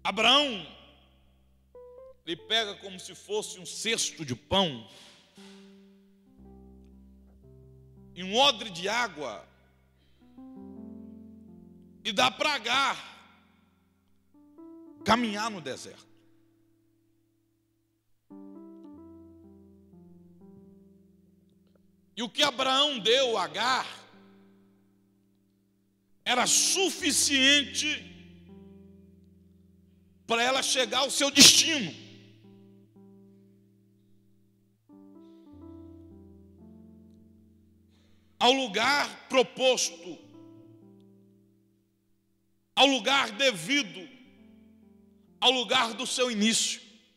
Abraão, ele pega como se fosse um cesto de pão e um odre de água e dá para Agar caminhar no deserto. E o que Abraão deu a Agar era suficiente para ela chegar ao seu destino. Ao lugar proposto, ao lugar devido, ao lugar do seu início.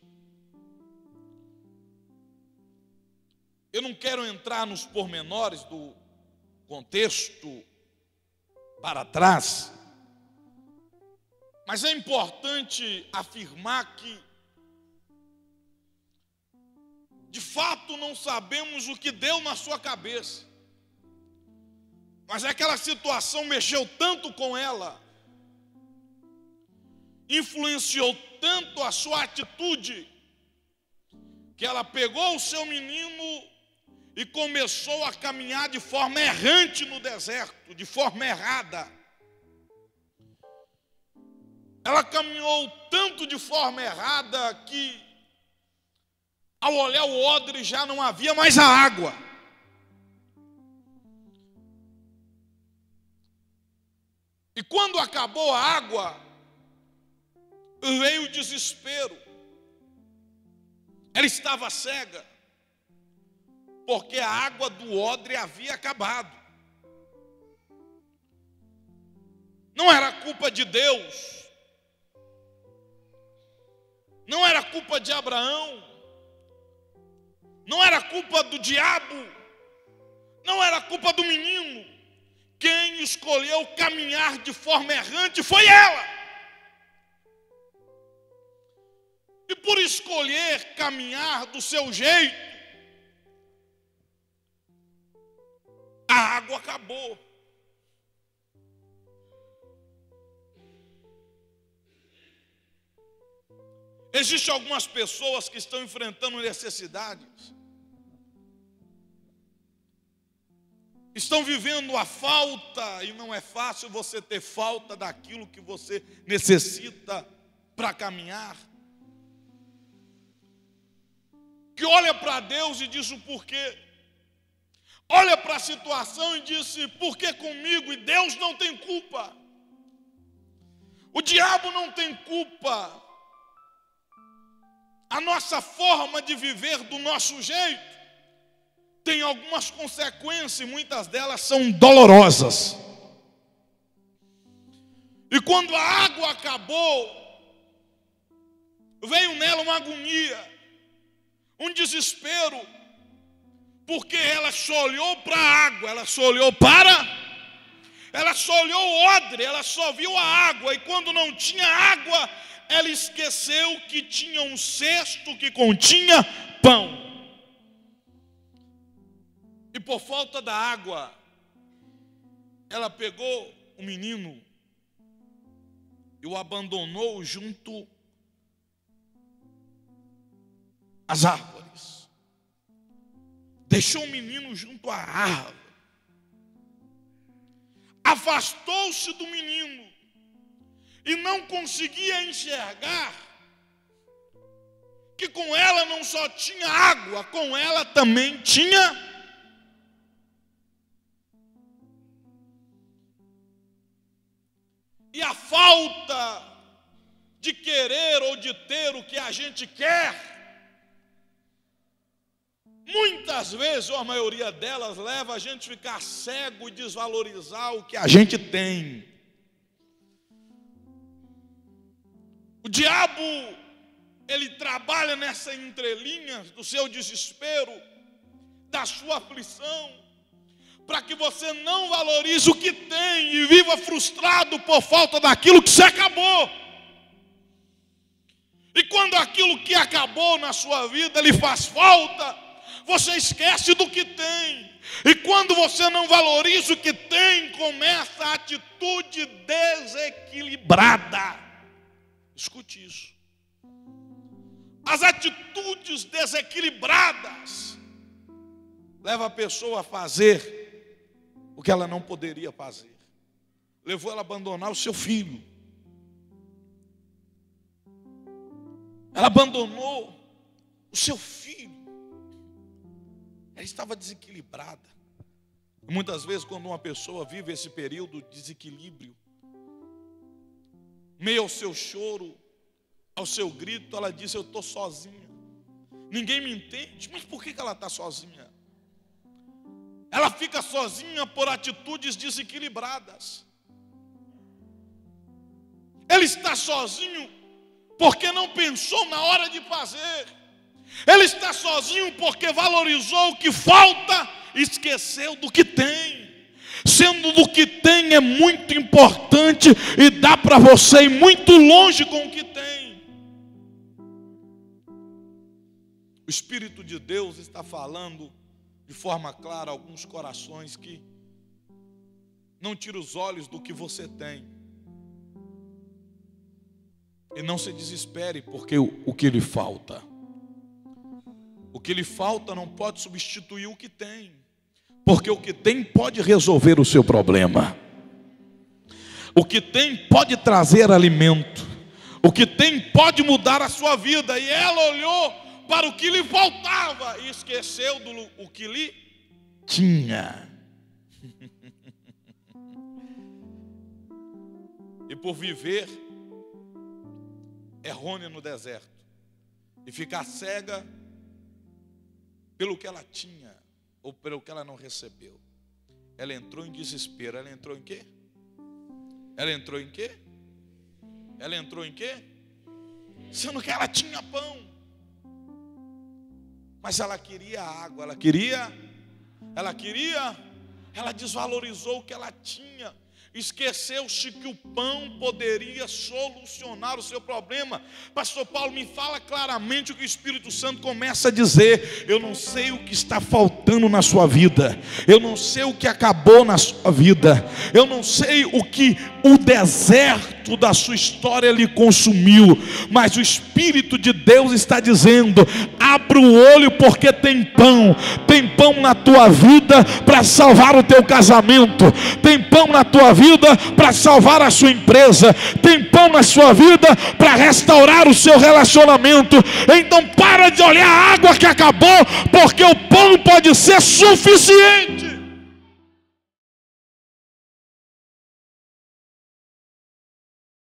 Eu não quero entrar nos pormenores do contexto para trás, mas é importante afirmar que, de fato, não sabemos o que deu na sua cabeça, mas aquela situação mexeu tanto com ela, influenciou tanto a sua atitude, que ela pegou o seu menino e começou a caminhar de forma errante no deserto, de forma errada. Ela caminhou tanto de forma errada que, ao olhar o odre, já não havia mais a água. E quando acabou a água, veio o desespero. Ela estava cega, porque a água do odre havia acabado. Não era culpa de Deus, não era culpa de Abraão, não era culpa do diabo, não era culpa do menino. Quem escolheu caminhar de forma errante foi ela. E por escolher caminhar do seu jeito, a água acabou. Existem algumas pessoas que estão enfrentando necessidades, estão vivendo a falta, e não é fácil você ter falta daquilo que você necessita para caminhar, que olha para Deus e diz o porquê, olha para a situação e diz: por que comigo? E Deus não tem culpa, o diabo não tem culpa. A nossa forma de viver do nosso jeito tem algumas consequências, e muitas delas são dolorosas. E quando a água acabou, veio nela uma agonia, um desespero, porque ela só olhou para a água, ela só olhou o odre, ela só viu a água, e quando não tinha água, ela esqueceu que tinha um cesto que continha pão. E por falta da água, ela pegou o menino e o abandonou junto às árvores. Deixou o menino junto à árvore. Afastou-se do menino e não conseguia enxergar que com ela não só tinha água, com ela também tinha e a falta de querer ou de ter o que a gente quer, muitas vezes, ou a maioria delas, leva a gente a ficar cego e desvalorizar o que a gente tem. O diabo, ele trabalha nessa entrelinha do seu desespero, da sua aflição, para que você não valorize o que tem e viva frustrado por falta daquilo que se acabou. E quando aquilo que acabou na sua vida lhe faz falta, você esquece do que tem. E quando você não valoriza o que tem, começa a atitude desequilibrada. Escute isso. As atitudes desequilibradas levam a pessoa a fazer o que ela não poderia fazer. Levou ela a abandonar o seu filho. Ela abandonou o seu filho. Ela estava desequilibrada. E muitas vezes, quando uma pessoa vive esse período de desequilíbrio, meio ao seu choro, ao seu grito, ela diz: eu estou sozinha, ninguém me entende. Mas por que ela está sozinha? Ela fica sozinha por atitudes desequilibradas. Ele está sozinho porque não pensou na hora de fazer. Ele está sozinho porque valorizou o que falta e esqueceu do que tem. Sendo do que tem é muito importante e dá para você ir muito longe com o que tem. O Espírito de Deus está falando de forma clara a alguns corações que não tira os olhos do que você tem. E não se desespere porque o que lhe falta. O que lhe falta não pode substituir o que tem. Porque o que tem pode resolver o seu problema. O que tem pode trazer alimento. O que tem pode mudar a sua vida. E ela olhou para o que lhe faltava e esqueceu do que lhe tinha. E por viver errônea no deserto e ficar cega pelo que ela tinha ou pelo que ela não recebeu, ela entrou em desespero. Ela entrou em quê? Ela entrou em quê? Ela entrou em quê? Sendo que ela tinha pão, mas ela queria água, ela desvalorizou o que ela tinha. Esqueceu-se que o pão poderia solucionar o seu problema. Pastor Paulo, me fala claramente o que o Espírito Santo começa a dizer. Eu não sei o que está faltando na sua vida. Eu não sei o que acabou na sua vida. Eu não sei o que o deserto da sua história lhe consumiu. Mas o Espírito de Deus está dizendo: abra o olho porque tem pão. Tem pão na tua vida para salvar o teu casamento. Tem pão na tua vida para salvar a sua empresa. Tem pão na sua vida para restaurar o seu relacionamento. Então para de olhar a água que acabou, porque o pão pode ser suficiente.